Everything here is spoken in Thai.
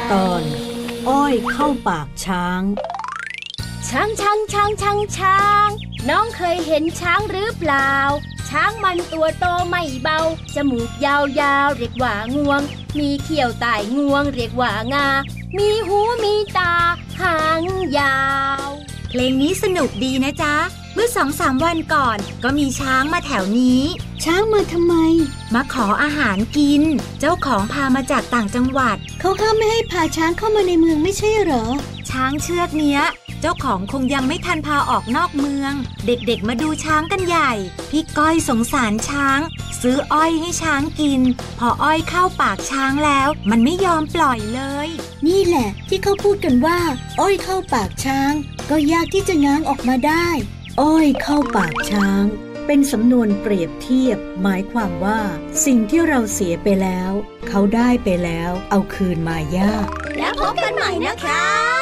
ตอนอ้อยเข้าปากช้างช้างน้องเคยเห็นช้างหรือเปล่าช้างมันตัวโตไม่เบาจมูกยาวๆเรียกว่างวงมีเขี้ยวใต้งวงเรียกว่างามีหูมีตาหางยาวเพลงนี้สนุกดีนะจ๊ะเมื่อ 2-3 วันก่อนก็มีช้างมาแถวนี้ช้างมาทำไมมาขออาหารกินเจ้าของพามาจากต่างจังหวัดเขาห้ามไม่ให้พาช้างเข้ามาในเมืองไม่ใช่เหรอช้างเชือกเนี้ยเจ้าของคงยังไม่ทันพาออกนอกเมืองเด็กๆมาดูช้างกันใหญ่พี่ก้อยสงสารช้างซื้ออ้อยให้ช้างกินพออ้อยเข้าปากช้างแล้วมันไม่ยอมปล่อยเลยนี่แหละที่เขาพูดกันว่าอ้อยเข้าปากช้างก็ยากที่จะง้างออกมาได้อ้อยเข้าปากช้างเป็นสำนวนเปรียบเทียบหมายความว่าสิ่งที่เราเสียไปแล้วเขาได้ไปแล้วเอาคืนมายากแล้วพบกันใหม่นะคะ